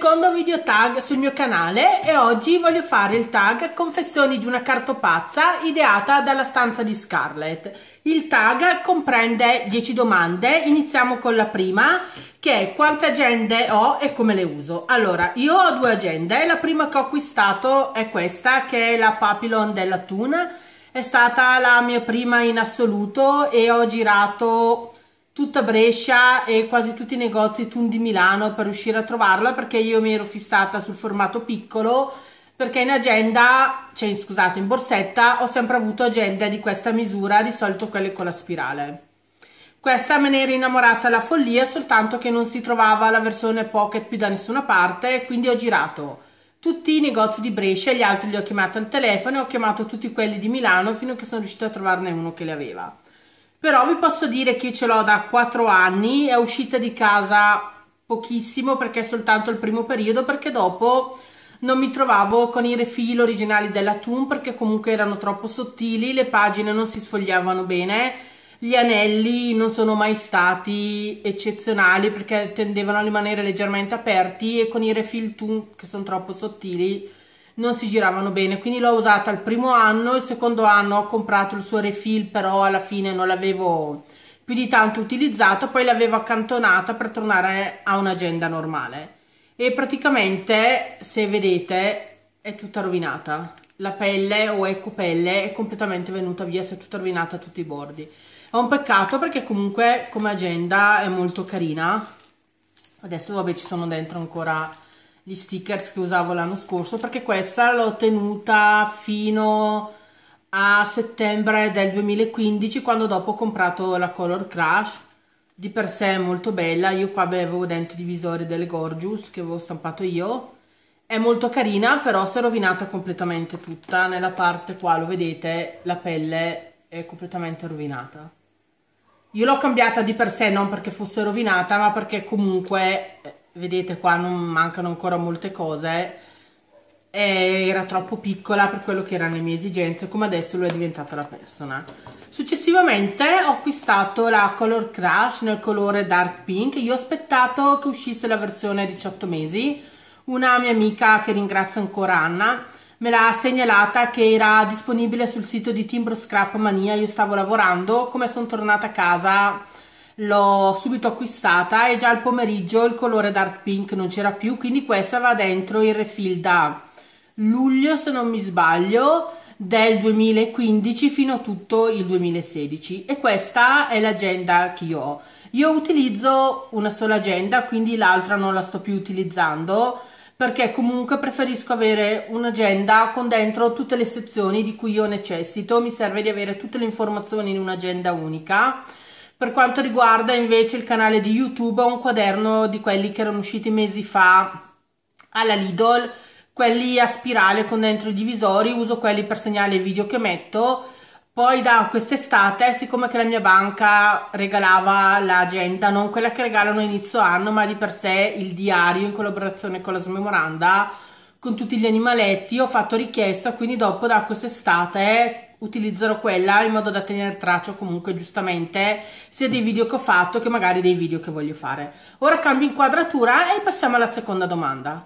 secondo video tag sul mio canale e oggi voglio fare il tag Confessioni di una cartopazza ideata dalla stanza di Scarlett. Il tag comprende 10 domande, iniziamo con la prima che è quante agende ho e come le uso. Allora, io ho 2 agende, la prima che ho acquistato è questa che è la Papillon della Thun, è stata la mia prima in assoluto e ho girato tutta Brescia e quasi tutti i negozi Thun di Milano per riuscire a trovarla, perché io mi ero fissata sul formato piccolo, perché in agenda, cioè scusate, in borsetta ho sempre avuto agende di questa misura, di solito quelle con la spirale. Questa me ne ero innamorata alla follia, soltanto che non si trovava la versione pocket più da nessuna parte, quindi ho girato tutti i negozi di Brescia, gli altri li ho chiamati al telefono e ho chiamato tutti quelli di Milano fino a che sono riuscita a trovarne uno che li aveva. Però vi posso dire che ce l'ho da 4 anni, è uscita di casa pochissimo perché è soltanto il primo periodo, perché dopo non mi trovavo con i refill originali della Thun perché comunque erano troppo sottili, le pagine non si sfogliavano bene, gli anelli non sono mai stati eccezionali perché tendevano a rimanere leggermente aperti e con i refill Thun che sono troppo sottili non si giravano bene, quindi l'ho usata il primo anno. Il secondo anno ho comprato il suo refill, però alla fine non l'avevo più di tanto utilizzato, poi l'avevo accantonata per tornare a un'agenda normale e praticamente, se vedete, è tutta rovinata, la pelle o ecopelle è completamente venuta via, si è tutta rovinata a tutti i bordi. È un peccato perché comunque come agenda è molto carina. Adesso vabbè, ci sono dentro ancora gli stickers che usavo l'anno scorso, perché questa l'ho tenuta fino a settembre del 2015, quando dopo ho comprato la Color Crush. Di per sé è molto bella, io qua avevo dentro i divisori delle Gorgeous che avevo stampato io, è molto carina, però si è rovinata completamente tutta, nella parte qua lo vedete, la pelle è completamente rovinata. Io l'ho cambiata di per sé non perché fosse rovinata, ma perché comunque vedete qua non mancano ancora molte cose e era troppo piccola per quello che erano le mie esigenze, come adesso lo è diventata la persona. Successivamente ho acquistato la Color Crush nel colore Dark Pink. Io ho aspettato che uscisse la versione 18 mesi, una mia amica che ringrazio ancora, Anna, me l'ha segnalata che era disponibile sul sito di Timbro Scrap Mania. Io stavo lavorando, come sono tornata a casa l'ho subito acquistata e già al pomeriggio il colore Dark Pink non c'era più, quindi questa va dentro il refill da luglio, se non mi sbaglio, del 2015 fino a tutto il 2016 e questa è l'agenda che io ho. Io utilizzo una sola agenda, quindi l'altra non la sto più utilizzando perché comunque preferisco avere un'agenda con dentro tutte le sezioni di cui io necessito. Mi serve di avere tutte le informazioni in un'agenda unica. Per quanto riguarda invece il canale di YouTube, ho un quaderno di quelli che erano usciti mesi fa alla Lidl, quelli a spirale con dentro i divisori, uso quelli per segnare i video che metto. Poi da quest'estate, siccome che la mia banca regalava l'agenda, non quella che regalano a inizio anno, ma di per sé il diario in collaborazione con la Smemoranda, con tutti gli animaletti, ho fatto richiesta, quindi dopo da quest'estate utilizzerò quella in modo da tenere traccia comunque giustamente sia dei video che ho fatto che magari dei video che voglio fare. Ora cambio inquadratura e passiamo alla seconda domanda.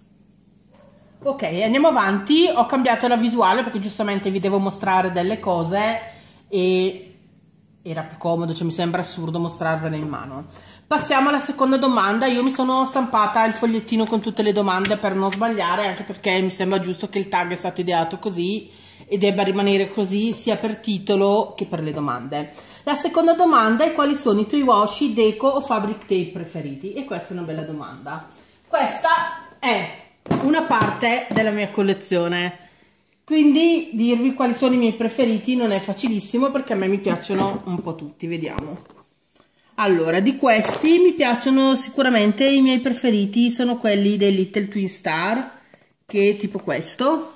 Ok, andiamo avanti. Ho cambiato la visuale perché giustamente vi devo mostrare delle cose e era più comodo, cioè mi sembra assurdo mostrarvele in mano. Passiamo alla seconda domanda. Io mi sono stampata il fogliettino con tutte le domande per non sbagliare, anche perché mi sembra giusto che il tag è stato ideato così e debba rimanere così sia per titolo che per le domande. La seconda domanda è: quali sono i tuoi washi, deco o fabric tape preferiti? E questa è una bella domanda. Questa è una parte della mia collezione, quindi dirvi quali sono i miei preferiti non è facilissimo perché a me mi piacciono un po' tutti. Vediamo. Allora, di questi mi piacciono sicuramente, i miei preferiti sono quelli dei Little Twin Star, che è tipo questo,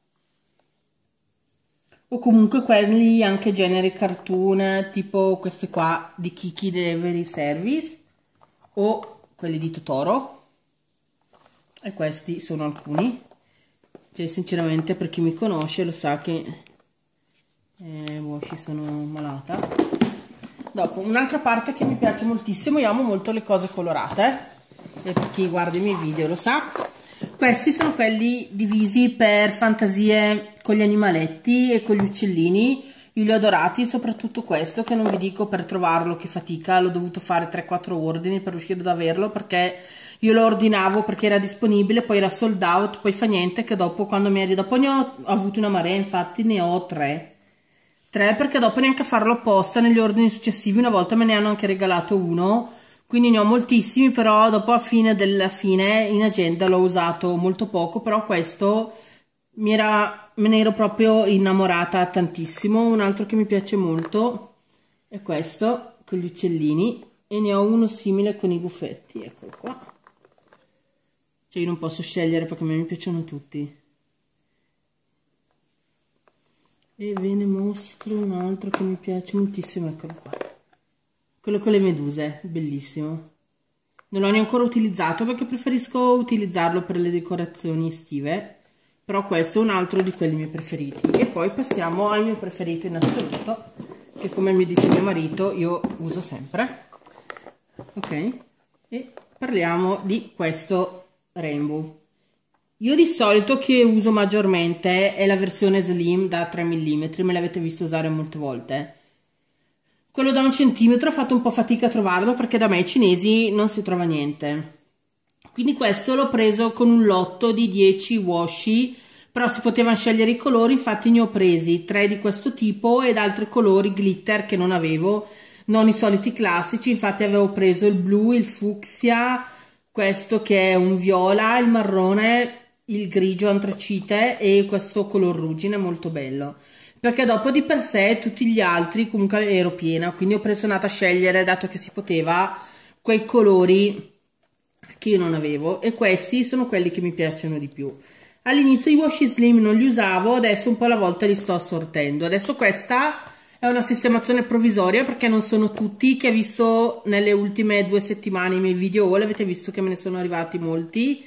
o comunque quelli anche genere cartoon, tipo questi qua di Kiki Delivery Service, o quelli di Totoro. E questi sono alcuni, cioè sinceramente per chi mi conosce lo sa che washi sono malata. Dopo un'altra parte che mi piace moltissimo, io amo molto le cose colorate e per chi guarda i miei video lo sa. Questi sono quelli divisi per fantasie con gli animaletti e con gli uccellini. Io li ho adorati, soprattutto questo, che non vi dico per trovarlo che fatica, l'ho dovuto fare 3-4 ordini per riuscire ad averlo, perché io lo ordinavo perché era disponibile, poi era sold out, poi fa niente che dopo quando mi dopo ne ho avuto una marea, infatti ne ho 3 perché dopo neanche a farlo apposta negli ordini successivi una volta me ne hanno anche regalato uno, quindi ne ho moltissimi, però dopo a fine della fine in agenda l'ho usato molto poco, però questo me ne ero proprio innamorata tantissimo. Un altro che mi piace molto è questo con gli uccellini, e ne ho uno simile con i buffetti, eccolo qua. Cioè io non posso scegliere perché a me mi piacciono tutti. E ve ne mostro un altro che mi piace moltissimo, eccolo qua. Quello con le meduse, bellissimo. Non l'ho neanche utilizzato perché preferisco utilizzarlo per le decorazioni estive, però questo è un altro di quelli miei preferiti. E poi passiamo al mio preferito in assoluto, che come mi dice mio marito io uso sempre. Ok? E parliamo di questo Rainbow. Io di solito che uso maggiormente è la versione slim da 3 mm, me l'avete visto usare molte volte. Quello da 1 centimetro ho fatto un po' fatica a trovarlo perché da me i cinesi non si trova niente. Quindi questo l'ho preso con un lotto di 10 washi, però si potevano scegliere i colori, infatti ne ho presi 3 di questo tipo ed altri colori glitter che non avevo, non i soliti classici, infatti avevo preso il blu, il fucsia, questo che è un viola, il marrone, il grigio antracite e questo color ruggine molto bello, perché dopo di per sé tutti gli altri comunque ero piena, quindi ho preso a scegliere, dato che si poteva, quei colori che io non avevo, e questi sono quelli che mi piacciono di più. All'inizio i washi slim non li usavo, adesso un po' alla volta li sto assortendo. Adesso questa è una sistemazione provvisoria perché non sono tutti, che ha visto nelle ultime 2 settimane i miei video haul, avete visto che me ne sono arrivati molti,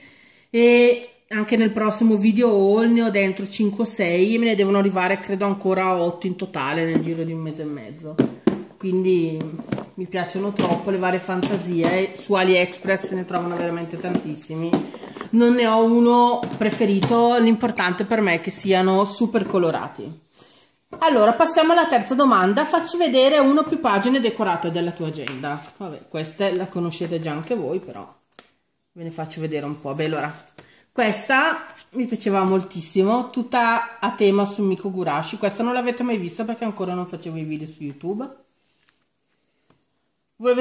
e anche nel prossimo video haul ne ho dentro 5 o 6 e me ne devono arrivare credo ancora 8 in totale nel giro di 1 mese e mezzo. Quindi mi piacciono troppo le varie fantasie, su AliExpress se ne trovano veramente tantissimi. Non ne ho uno preferito, l'importante per me è che siano super colorati. Allora passiamo alla terza domanda, facci vedere una o più pagine decorate della tua agenda. Vabbè, questa la conoscete già anche voi, però ve ne faccio vedere un po'. Beh, allora, questa mi piaceva moltissimo, tutta a tema su Mikogurashi. Questa non l'avete mai vista perché ancora non facevo i video su YouTube. Voi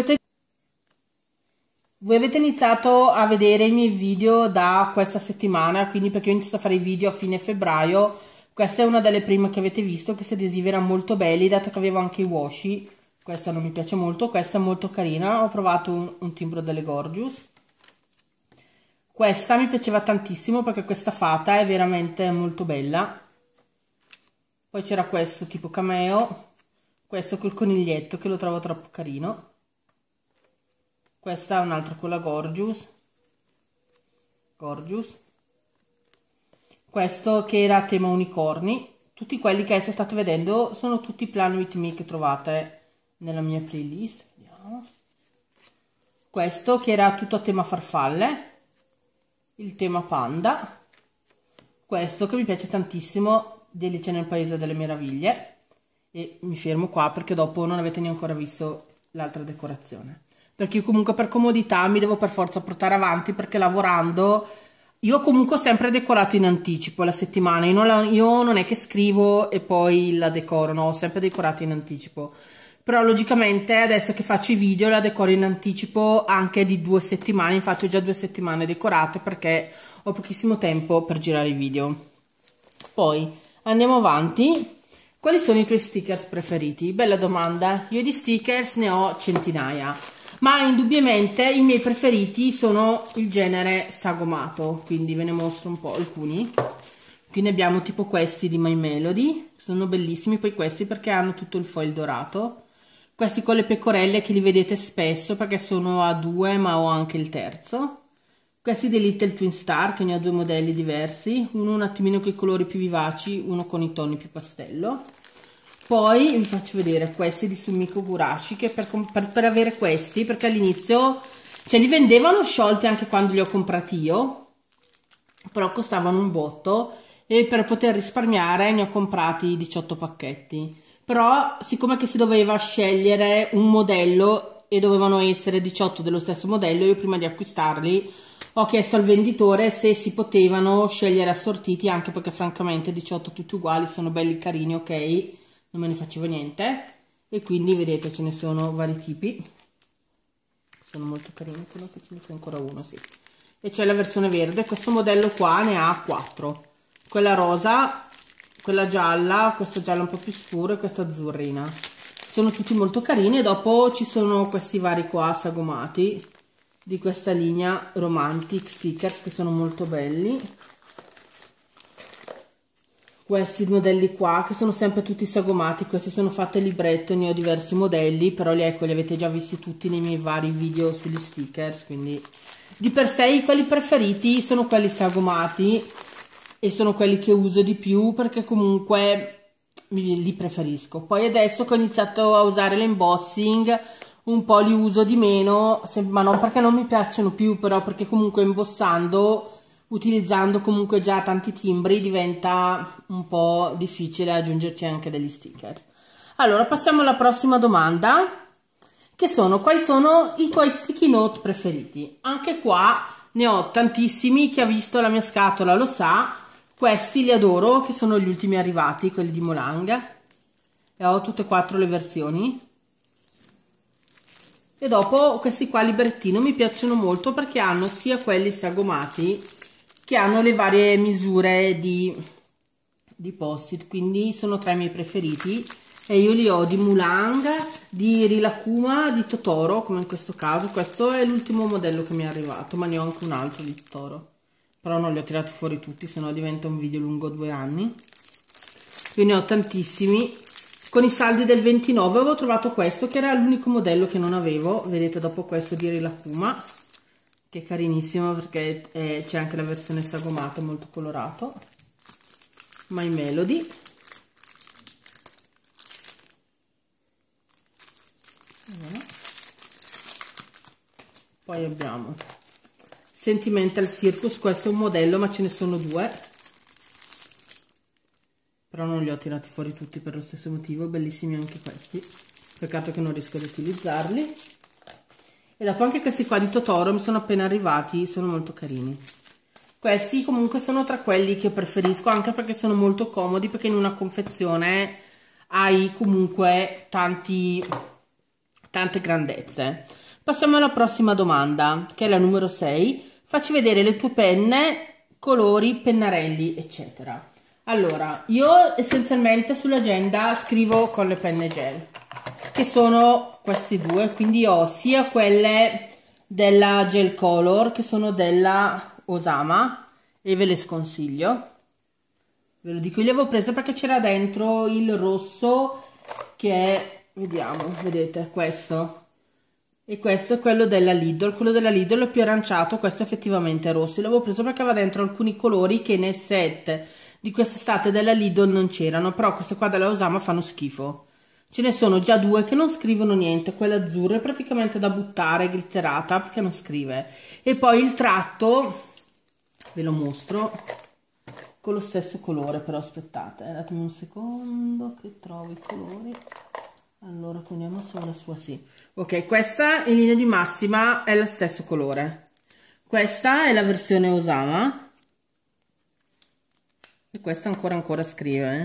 avete iniziato a vedere i miei video da questa settimana, quindi perché ho iniziato a fare i video a fine febbraio. Questa è una delle prime che avete visto, questi adesivi erano molto belli, dato che avevo anche i washi. Questa non mi piace molto, questa è molto carina, ho provato un timbro delle Gorgeous. Questa mi piaceva tantissimo perché questa fata è veramente molto bella. Poi c'era questo tipo cameo, questo col coniglietto che lo trovo troppo carino. Questa è un'altra con la Gorgeous. Questo che era a tema unicorni. Tutti quelli che adesso state vedendo sono tutti Plan With Me che trovate nella mia playlist. Vediamo. Questo che era tutto a tema farfalle. Il tema panda. Questo che mi piace tantissimo, di Alice nel Paese delle Meraviglie. E mi fermo qua perché dopo non avete neanche ancora visto l'altra decorazione. Perché io comunque per comodità mi devo per forza portare avanti, perché lavorando io comunque ho sempre decorato in anticipo la settimana, io non è che scrivo e poi la decoro, no, ho sempre decorato in anticipo, però logicamente adesso che faccio i video la decoro in anticipo anche di 2 settimane, infatti ho già 2 settimane decorate perché ho pochissimo tempo per girare i video. Poi andiamo avanti. Quali sono i tuoi stickers preferiti? Bella domanda, io di stickers ne ho centinaia, ma indubbiamente i miei preferiti sono il genere sagomato, quindi ve ne mostro un po' alcuni. Qui ne abbiamo tipo questi di My Melody, sono bellissimi, poi questi perché hanno tutto il foil dorato, questi con le pecorelle che li vedete spesso perché sono a 2 ma ho anche il terzo, questi dei Little Twin Star che ne ho 2 modelli diversi, uno un attimino con i colori più vivaci, uno con i toni più pastello. Poi vi faccio vedere questi di Sumiko Gurashi, che per avere questi, perché all'inizio cioè li vendevano sciolti anche quando li ho comprati io, però costavano un botto e per poter risparmiare ne ho comprati 18 pacchetti. Però siccome che si doveva scegliere un modello e dovevano essere 18 dello stesso modello, io prima di acquistarli ho chiesto al venditore se si potevano scegliere assortiti, anche perché francamente 18 tutti uguali sono belli carini, ok, non me ne facevo niente. E quindi vedete ce ne sono vari tipi, sono molto carini, quello che ce ne sia ancora uno, sì. E c'è la versione verde, questo modello qua ne ha 4, quella rosa, quella gialla, questa gialla un po' più scura e questa azzurrina. Sono tutti molto carini e dopo ci sono questi vari qua sagomati di questa linea Romantic Stickers che sono molto belli. Questi modelli qua che sono sempre tutti sagomati, questi sono fatti a libretto, ne ho diversi modelli, però li avete già visti tutti nei miei vari video sugli stickers, quindi di per sé quelli preferiti sono quelli sagomati e sono quelli che uso di più perché comunque li preferisco. Poi adesso che ho iniziato a usare l'embossing un po' li uso di meno, ma non perché non mi piacciono più, però perché comunque imbossando, utilizzando comunque già tanti timbri, diventa un po' difficile aggiungerci anche degli sticker. Allora passiamo alla prossima domanda, che sono: quali sono i tuoi sticky note preferiti? Anche qua ne ho tantissimi, chi ha visto la mia scatola lo sa. Questi li adoro, che sono gli ultimi arrivati, quelli di Molang, e ho tutte e 4 le versioni. E dopo questi qua librettino mi piacciono molto perché hanno sia quelli sagomati che hanno le varie misure di post-it, quindi sono tra i miei preferiti e io li ho di Molang, di Rilakkuma, di Totoro, come in questo caso. Questo è l'ultimo modello che mi è arrivato, ma ne ho anche un altro di Totoro, però non li ho tirati fuori tutti, sennò diventa un video lungo 2 anni. Io ne ho tantissimi. Con i saldi del 29 avevo trovato questo che era l'unico modello che non avevo, vedete, dopo questo di Rilakkuma, che è carinissimo perché c'è anche la versione sagomata, molto colorato. My Melody. Poi abbiamo Sentimental Circus, questo è un modello ma ce ne sono 2. Però non li ho tirati fuori tutti per lo stesso motivo, bellissimi anche questi, peccato che non riesco ad utilizzarli. E dopo anche questi qua di Totoro mi sono appena arrivati, sono molto carini. Questi comunque sono tra quelli che preferisco, anche perché sono molto comodi, perché in una confezione hai comunque tante grandezze. Passiamo alla prossima domanda, che è la numero 6. Facci vedere le tue penne, colori, pennarelli, eccetera. Allora, io essenzialmente sull'agenda scrivo con le penne gel, che sono questi due, quindi ho sia quelle della Gel Color, che sono della Osama, e ve le sconsiglio. Ve lo dico, io le avevo prese perché c'era dentro il rosso, che è, vediamo, vedete, questo. E questo è quello della Lidl, quello della Lidl è più aranciato, questo effettivamente è rosso. L'avevo preso perché aveva dentro alcuni colori che nel set di quest'estate della Lidl non c'erano, però queste qua della Osama fanno schifo. Ce ne sono già 2 che non scrivono niente, quella azzurra è praticamente da buttare, glitterata, perché non scrive. E poi il tratto, ve lo mostro, con lo stesso colore, però aspettate, datemi un secondo che trovo i colori. Allora, poniamo solo la sua, sì. Ok, questa in linea di massima è lo stesso colore. Questa è la versione Osama. E questa ancora scrive.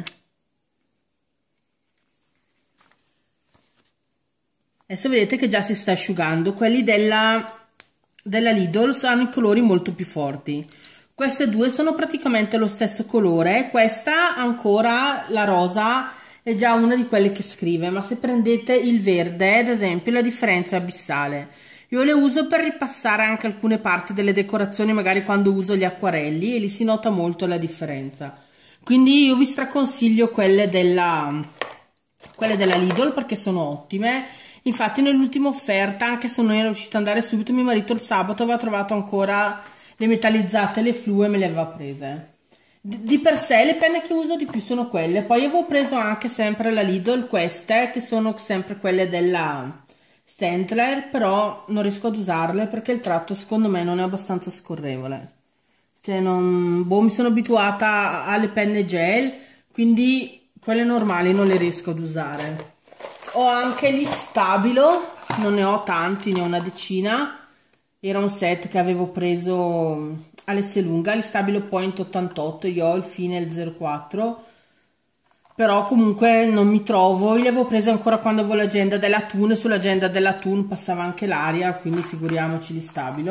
Adesso vedete che già si sta asciugando. Quelli della Lidl hanno i colori molto più forti. Queste due sono praticamente lo stesso colore. Questa ancora, la rosa, è già una di quelle che scrive, ma se prendete il verde, ad esempio, la differenza è abissale. Io le uso per ripassare anche alcune parti delle decorazioni, magari quando uso gli acquarelli, e lì si nota molto la differenza. Quindi io vi straconsiglio quelle della Lidl perché sono ottime. Infatti nell'ultima offerta, anche se non era riuscito ad andare subito, mio marito il sabato aveva trovato ancora le metallizzate, le flu, e me le aveva prese. Di per sé le penne che uso di più sono quelle. Poi avevo preso anche sempre alla Lidl queste, che sono sempre quelle della Staedtler, però non riesco ad usarle perché il tratto secondo me non è abbastanza scorrevole. Cioè mi sono abituata alle penne gel, quindi quelle normali non le riesco ad usare. Ho anche gli Stabilo, non ne ho tanti, ne ho una decina. Era un set che avevo preso all'Esselunga, gli Stabilo Point 88, io ho il fine il 04. Però comunque non mi trovo, io li avevo presi ancora quando avevo l'agenda della Thun, e sull'agenda della Thun passava anche l'aria, quindi figuriamoci gli Stabilo.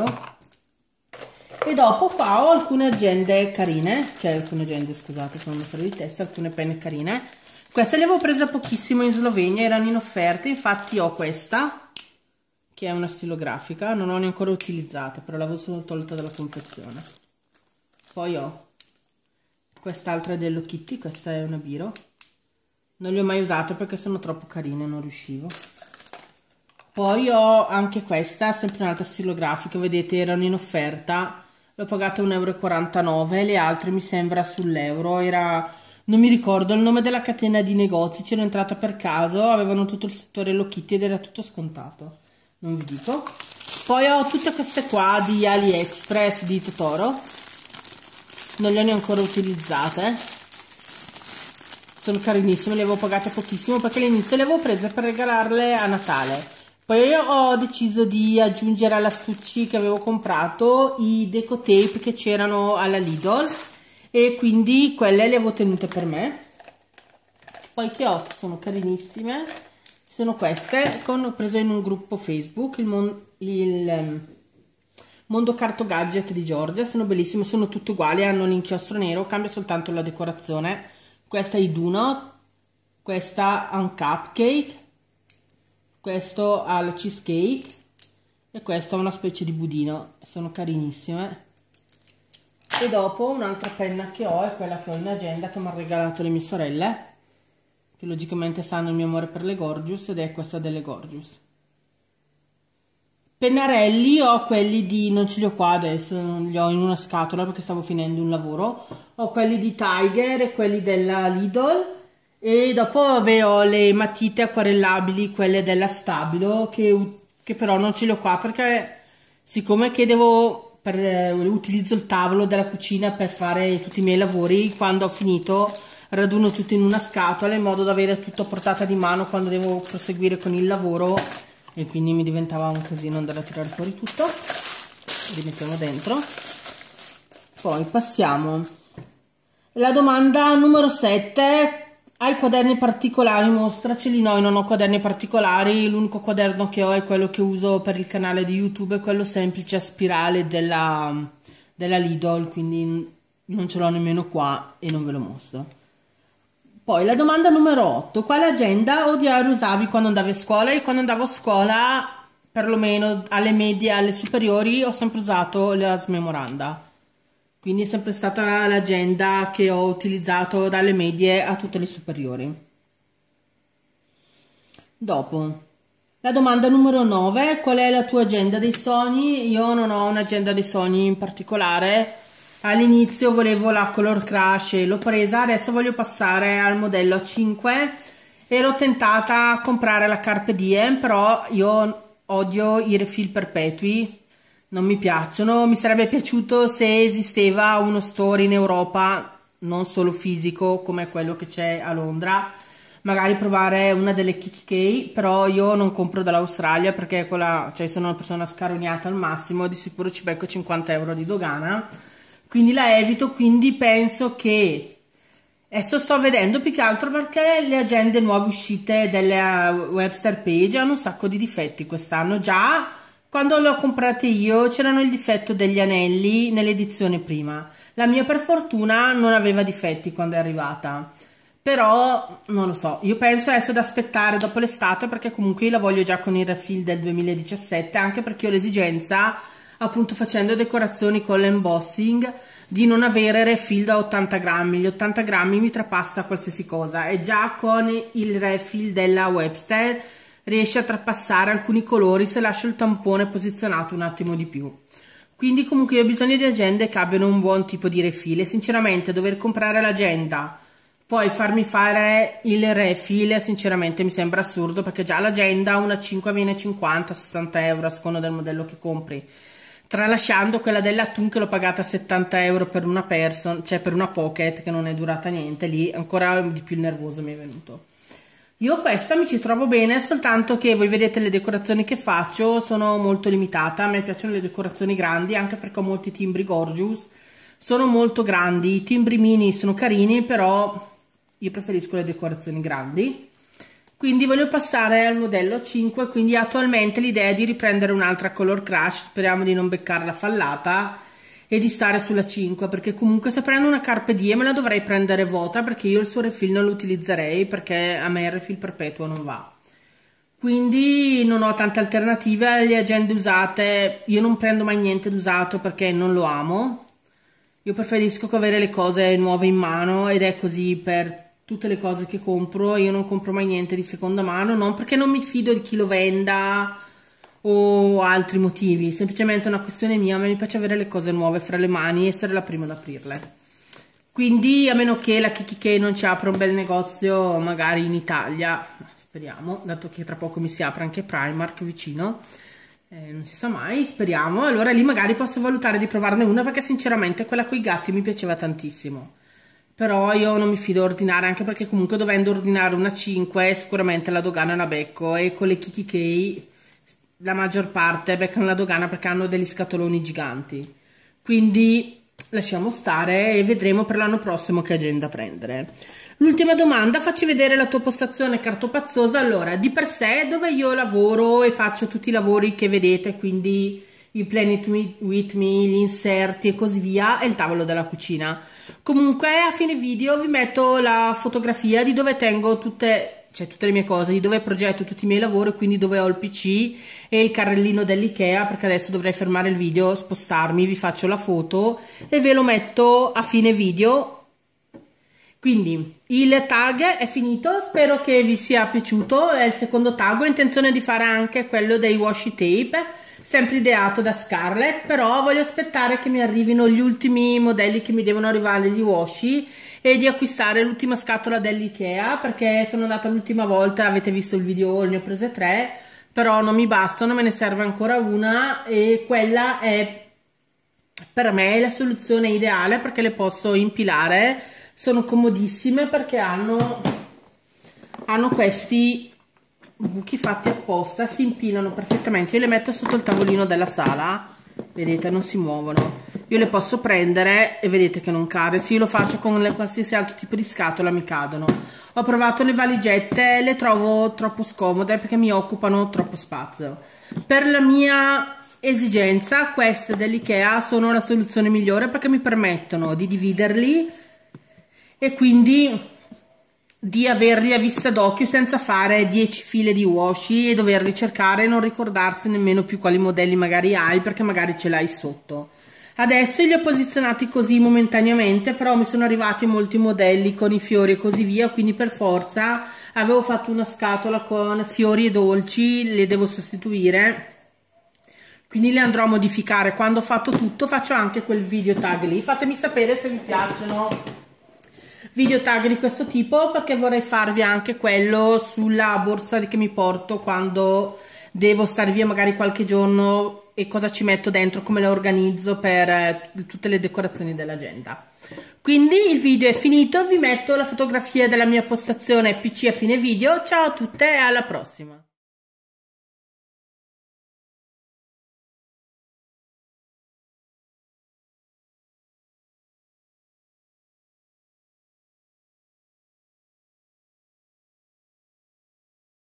E dopo qua ho alcune agende carine, cioè alcune agende, scusate, sono fuori di testa, alcune penne carine. Queste le avevo prese pochissimo in Slovenia, erano in offerta, infatti ho questa, che è una stilografica, non l'ho neanche utilizzata, però l'avevo solo tolta dalla confezione. Poi ho quest'altra dello Kitty, questa è una biro. Non le ho mai usate perché sono troppo carine, non riuscivo. Poi ho anche questa, sempre un'altra stilografica, vedete erano in offerta, l'ho pagata 1,49 €, le altre mi sembra sull'euro, non mi ricordo il nome della catena di negozi, c'ero entrata per caso, avevano tutto il settore Hello Kitty ed era tutto scontato, non vi dico. Poi ho tutte queste qua di AliExpress di Totoro, non le ho neanche ancora utilizzate. Sono carinissime, le avevo pagate pochissimo perché all'inizio le avevo prese per regalarle a Natale. Poi ho deciso di aggiungere all'astucci che avevo comprato i deco tape che c'erano alla Lidl e quindi quelle le avevo tenute per me. Poi che ho, sono carinissime, sono queste, ho preso in un gruppo Facebook, il Mondo Carto Gadget di Giorgia, sono bellissime, sono tutte uguali, hanno l'inchiostro nero, cambia soltanto la decorazione. Questa è i Donut, questa ha un cupcake, questo ha la cheesecake e questa è una specie di budino, sono carinissime. E dopo un'altra penna che ho è quella che ho in agenda che mi hanno regalato le mie sorelle, che logicamente sanno il mio amore per le Gorgeous, ed è questa delle Gorgeous. Pennarelli ho quelli di, non ce li ho qua adesso, li ho in una scatola perché stavo finendo un lavoro, ho quelli di Tiger e quelli della Lidl e dopo ho le matite acquarellabili, quelle della Stabilo che però non ce le ho qua perché siccome che utilizzo il tavolo della cucina per fare tutti i miei lavori, quando ho finito raduno tutto in una scatola in modo da avere tutto a portata di mano quando devo proseguire con il lavoro. E quindi mi diventava un casino andare a tirare fuori tutto. Li mettiamo dentro. Poi passiamo alla domanda numero 7. Hai quaderni particolari? Mostraceli. No, io non ho quaderni particolari, l'unico quaderno che ho è quello che uso per il canale di YouTube, è quello semplice a spirale della Lidl, quindi non ce l'ho nemmeno qua e non ve lo mostro. Poi la domanda numero 8, quale agenda o diario usavi quando andavi a scuola? E quando andavo a scuola, perlomeno alle medie, alle superiori, ho sempre usato la Smemoranda. Quindi è sempre stata l'agenda che ho utilizzato dalle medie a tutte le superiori. Dopo, la domanda numero 9, qual è la tua agenda dei sogni? Io non ho un'agenda dei sogni in particolare. All'inizio volevo la Color Crush e l'ho presa, adesso voglio passare al modello 5. Ero tentata a comprare la Carpe Diem, però io odio i refill perpetui, non mi piacciono. Mi sarebbe piaciuto se esisteva uno store in Europa, non solo fisico come quello che c'è a Londra, magari provare una delle Kikki, però io non compro dall'Australia perché sono una persona scarognata al massimo, di sicuro ci becco 50 € di dogana. Quindi la evito, quindi penso che adesso sto vedendo più che altro perché le agende nuove uscite della Webster Page hanno un sacco di difetti quest'anno. Già quando le ho comprate io c'erano il difetto degli anelli nell'edizione prima, la mia per fortuna non aveva difetti quando è arrivata, però non lo so, io penso adesso ad aspettare dopo l'estate perché comunque io la voglio già con il refill del 2017, anche perché ho l'esigenza, appunto facendo decorazioni con l'embossing, di non avere refill da 80 grammi. Gli 80 grammi mi trapassa qualsiasi cosa e già con il refill della Webster riesce a trapassare alcuni colori se lascio il tampone posizionato un attimo di più. Quindi comunque io ho bisogno di agende che abbiano un buon tipo di refill e sinceramente dover comprare l'agenda Poi farmi fare il refill sinceramente mi sembra assurdo, perché già l'agenda una 5 viene 50-60 euro a seconda del modello che compri, tralasciando quella dell'Atun che l'ho pagata 70 euro per una person, cioè per una pocket che non è durata niente, lì ancora di più il nervoso mi è venuto. Io questa mi ci trovo bene, soltanto che voi vedete le decorazioni che faccio sono molto limitata. A me piacciono le decorazioni grandi, anche perché ho molti timbri gorgeous, sono molto grandi. I timbri mini sono carini, però io preferisco le decorazioni grandi. Quindi voglio passare al modello 5, quindi attualmente l'idea è di riprendere un'altra Color Crush, speriamo di non beccarla fallata e di stare sulla 5, perché comunque se prendo una Carpe Diem me la dovrei prendere vuota, perché io il suo refill non lo utilizzerei, perché a me il refill perpetuo non va. Quindi non ho tante alternative. Le agende usate, io non prendo mai niente d'usato perché non lo amo, io preferisco avere le cose nuove in mano, ed è così per tutte le cose che compro. Io non compro mai niente di seconda mano, non perché non mi fido di chi lo venda o altri motivi, semplicemente è una questione mia. A me mi piace avere le cose nuove fra le mani e essere la prima ad aprirle. Quindi, a meno che la Kikki non ci apra un bel negozio magari in Italia, speriamo, dato che tra poco mi si apre anche Primark vicino, non si sa mai, speriamo, allora lì magari posso valutare di provarne una, perché sinceramente quella con i gatti mi piaceva tantissimo. Però io non mi fido a ordinare, anche perché comunque dovendo ordinare una 5 sicuramente la dogana la becco, e con le Kikki la maggior parte beccano la dogana perché hanno degli scatoloni giganti. Quindi lasciamo stare e vedremo per l'anno prossimo che agenda prendere. L'ultima domanda: facci vedere la tua postazione cartopazzosa. Allora, di per sé dove io lavoro e faccio tutti i lavori che vedete, quindi il Planet with Me, gli inserti e così via, è il tavolo della cucina. Comunque a fine video vi metto la fotografia di dove tengo tutte le mie cose, di dove progetto tutti i miei lavori, quindi dove ho il PC e il carrellino dell'Ikea, perché adesso dovrei fermare il video, spostarmi, vi faccio la foto e ve lo metto a fine video. Quindi il tag è finito, spero che vi sia piaciuto, è il secondo tag. Ho intenzione di fare anche quello dei washi tape, sempre ideato da Scarlett, però voglio aspettare che mi arrivino gli ultimi modelli che mi devono arrivare di washi e di acquistare l'ultima scatola dell'Ikea, perché sono andata l'ultima volta, avete visto il video, ne ho prese 3, però non mi bastano, me ne serve ancora una, e quella è per me la soluzione ideale perché le posso impilare, sono comodissime perché hanno questi buchi fatti apposta, si impilano perfettamente. Io le metto sotto il tavolino della sala, vedete, non si muovono. Io le posso prendere e vedete che non cade. Se io lo faccio con qualsiasi altro tipo di scatola mi cadono. Ho provato le valigette, le trovo troppo scomode perché mi occupano troppo spazio. Per la mia esigenza queste dell'Ikea sono la soluzione migliore, perché mi permettono di dividerli e quindi di averli a vista d'occhio senza fare 10 file di washi e doverli cercare e non ricordarsi nemmeno più quali modelli magari hai, perché magari ce l'hai sotto. Adesso li ho posizionati così momentaneamente, però mi sono arrivati molti modelli con i fiori e così via, quindi per forza avevo fatto una scatola con fiori e dolci, le devo sostituire, quindi le andrò a modificare. Quando ho fatto tutto faccio anche quel video tag lì. Fatemi sapere se vi piacciono video tag di questo tipo, perché vorrei farvi anche quello sulla borsa che mi porto quando devo stare via magari qualche giorno, e cosa ci metto dentro, come la organizzo per tutte le decorazioni dell'agenda. Quindi il video è finito, vi metto la fotografia della mia postazione PC a fine video. Ciao a tutte e alla prossima!